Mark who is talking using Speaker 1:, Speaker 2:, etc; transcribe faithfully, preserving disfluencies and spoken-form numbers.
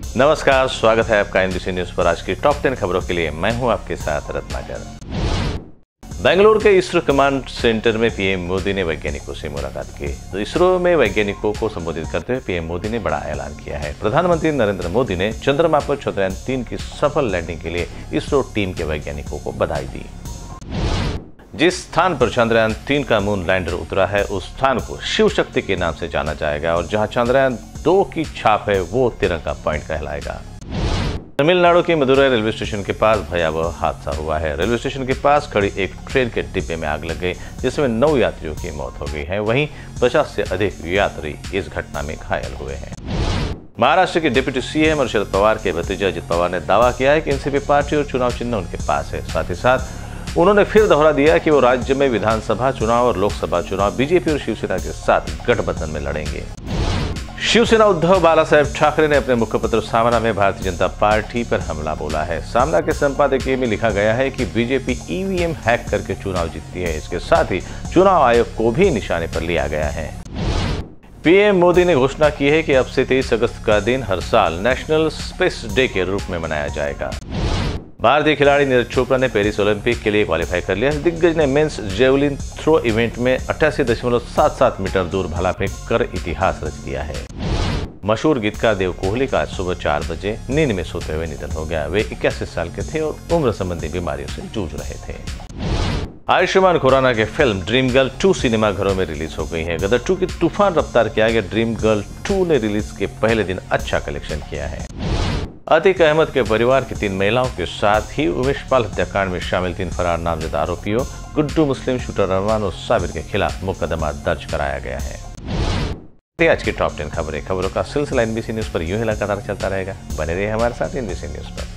Speaker 1: नमस्कार, स्वागत है आपका एनबीसी न्यूज पर। आज की टॉप टेन खबरों के लिए मैं हूं आपके साथ रत्नाकर। बेंगलुरु के इसरो कमांड सेंटर में पीएम मोदी ने वैज्ञानिकों से मुलाकात की। तो इसरो में वैज्ञानिकों को संबोधित करते हुए पीएम मोदी ने बड़ा ऐलान किया है। प्रधानमंत्री नरेंद्र मोदी ने चंद्रमा पर चंद्रयान तीन की सफल लैंडिंग के लिए इसरो टीम के वैज्ञानिकों को बधाई दी। जिस स्थान पर चंद्रयान तीन का मून लैंडर उतरा है, उस स्थान को शिव शक्ति के नाम से जाना जाएगा और जहां चंद्रयान दो की छाप है वो तिरंगा पॉइंट कहलाएगा। तमिलनाडु के मदुरै रेलवे स्टेशन के पास भयावह हादसा हुआ है। रेलवे स्टेशन के पास खड़ी एक ट्रेन के डिब्बे में आग लग गई, जिसमें नौ यात्रियों की मौत हो गई है। वहीं पचास से अधिक यात्री इस घटना में घायल हुए हैं। महाराष्ट्र के डिप्टी सीएम और शरद पवार के भतीजे अजित पवार ने दावा किया है कि एनसीपी पार्टी और चुनाव चिन्ह उनके पास है। साथ ही साथ उन्होंने फिर दोहरा दिया कि वो राज्य में विधानसभा चुनाव और लोकसभा चुनाव बीजेपी और शिवसेना के साथ गठबंधन में लड़ेंगे। शिवसेना उद्धव बाला साहेब ठाकरे ने अपने मुखपत्र सामना में भारतीय जनता पार्टी पर हमला बोला है। सामना के संपादकीय में लिखा गया है कि बीजेपी ईवीएम हैक करके चुनाव जीतती है। इसके साथ ही चुनाव आयोग को भी निशाने पर लिया गया है। पीएम मोदी ने घोषणा की है कि अब से तेईस अगस्त का दिन हर साल नेशनल स्पेस डे के रूप में मनाया जाएगा। भारतीय खिलाड़ी नीरज चोपड़ा ने पेरिस ओलंपिक के लिए क्वालिफाई कर लिया। दिग्गज ने मेंस जेवलिन थ्रो इवेंट में अट्ठासी दशमलव सात सात मीटर दूर भाला फेंक कर इतिहास रच दिया है। मशहूर गीतकार देव कोहली का आज सुबह चार बजे नींद में सोते हुए निधन हो गया। वे इक्यासी साल के थे और उम्र संबंधी बीमारियों से जूझ रहे थे। आयुष्मान खुराना की फिल्म ड्रीम गर्ल टू सिनेमाघरों में रिलीज हो गई है। गदर टू की तूफान रफ्तार के आगे ड्रीम गर्ल टू ने रिलीज के पहले दिन अच्छा कलेक्शन किया है। अतीक अहमद के परिवार की तीन महिलाओं के साथ ही उमेश पाल हत्याकांड में शामिल तीन फरार नामजद आरोपियों गुड्डू मुस्लिम, शूटर रहमान और साबिर के खिलाफ मुकदमा दर्ज कराया गया है। आज की टॉप टेन खबरें खबरों का सिलसिला एनबीसी न्यूज पर यूं ही लगातार चलता रहेगा। बने रहिए हमारे साथ एनबीसी न्यूज पर।